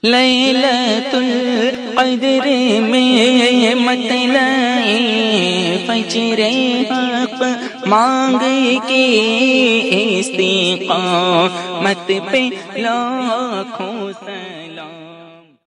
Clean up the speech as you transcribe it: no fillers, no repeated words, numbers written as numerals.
लैलतुल क़द्र में मतलाए फजरे हक़ मांग के इस्तिक़ामत पे लाखों सलाम।